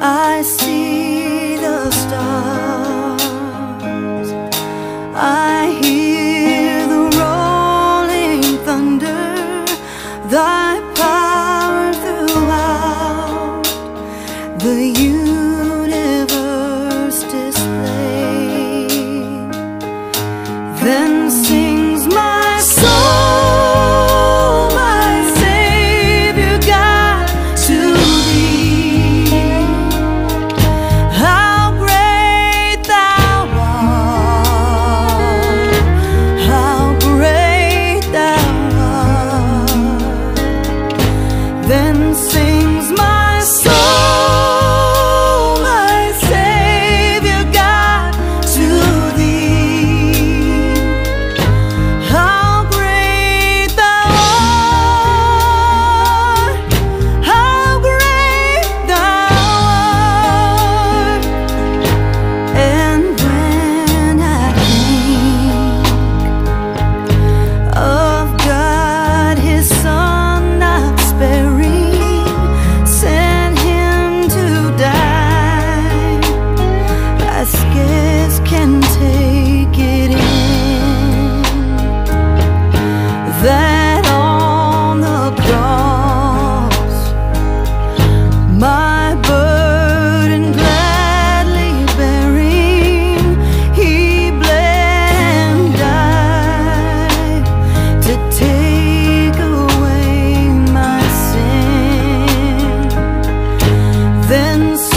I see the stars, I hear the rolling thunder, thy power throughout the universe displayed. Then sings my soul, my Savior God, to thee. How great thou art, how great thou art. Then sings my soul, my Savior God, to thee. How great thou art, how great thou art. And when I think of God, His Son not sparing, sent Him to die, I scarce can take it in, that on the cross my burden gladly bearing, He bled and died to take away my sin. Then